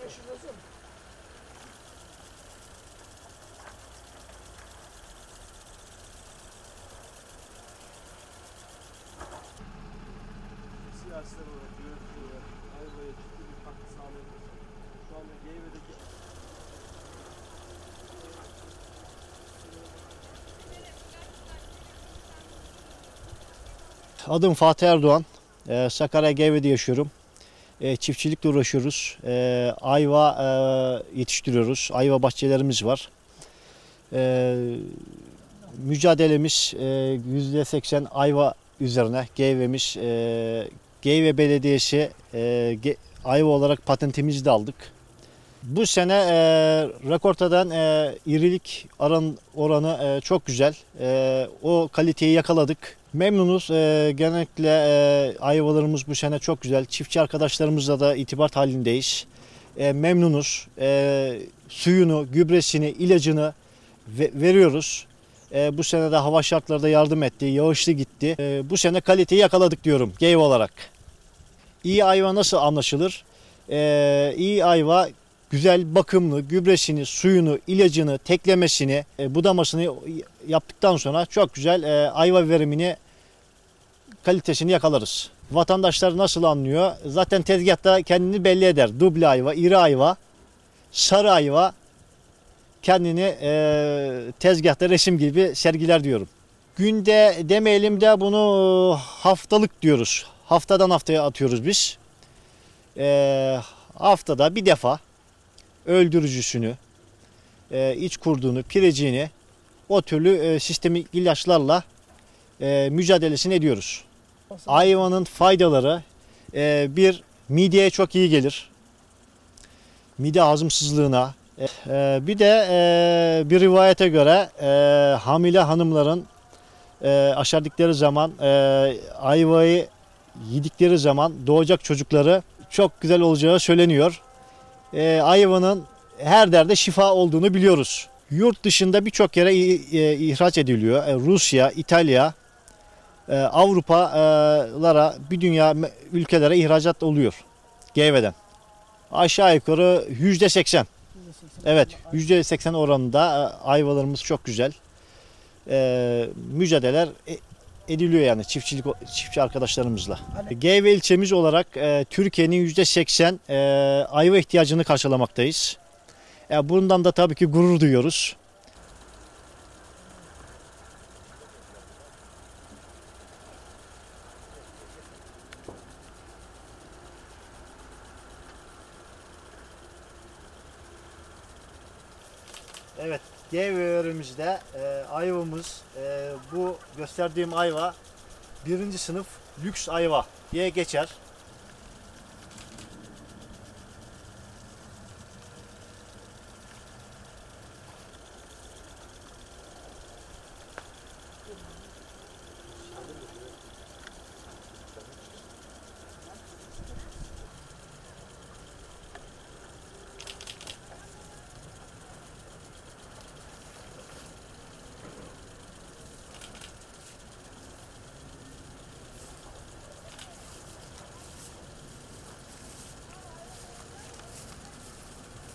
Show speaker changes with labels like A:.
A: Siyasiler olarak, yönetici olarak Ayva'ya ciddi bir katkı sağlayabilir. Şu anda Geyve'deki
B: Adım Fatih Erdoğan. Sakarya Geyve'de yaşıyorum. Çiftçilikle uğraşıyoruz. Ayva yetiştiriyoruz. Ayva bahçelerimiz var. Mücadelemiz %80 ayva üzerine. Geyve'miz, Geyve Belediyesi ayva olarak patentimizi de aldık. Bu sene rekortadan irilik oranı çok güzel. O kaliteyi yakaladık. Memnunuz. Genellikle ayvalarımız bu sene çok güzel. Çiftçi arkadaşlarımızla da irtibat halindeyiz. Memnunuz. Suyunu, gübresini, ilacını veriyoruz. Bu sene de hava şartları da yardım etti. Yağışlı gitti. Bu sene kaliteyi yakaladık diyorum Geyve olarak. İyi ayva nasıl anlaşılır? İyi ayva güzel, bakımlı, gübresini, suyunu, ilacını, teklemesini, budamasını yaptıktan sonra çok güzel ayva verimini, kalitesini yakalarız. Vatandaşlar nasıl anlıyor? Zaten tezgahta kendini belli eder. Duble ayva, iri ayva, sarı ayva kendini tezgahta resim gibi sergiler diyorum. Günde demeyelim de bunu haftalık diyoruz. Haftadan haftaya atıyoruz biz. Haftada bir defa öldürücüsünü, iç kurduğunu, pireciğini o türlü sistemik ilaçlarla mücadelesini ediyoruz. Ayvanın faydaları bir mideye çok iyi gelir. Mide hazımsızlığına. Bir de bir rivayete göre hamile hanımların aşerdik zaman ayvayı yedikleri zaman doğacak çocukları çok güzel olacağı söyleniyor. Ayvanın her derde şifa olduğunu biliyoruz. Yurt dışında birçok yere ihraç ediliyor. Rusya, İtalya, Avrupalara, bir dünya ülkelere ihracat oluyor Geyve'den. Aşağı yukarı %80. Evet, %80 oranında ayvalarımız çok güzel. Mücadeleler ediliyor yani çiftçi arkadaşlarımızla. Geyve ilçemiz olarak Türkiye'nin %80 ayva ihtiyacını karşılamaktayız. Bundan da tabii ki gurur duyuyoruz. Evet, Geyve'lerimizde ayvamız, bu gösterdiğim ayva birinci sınıf lüks ayva diye geçer.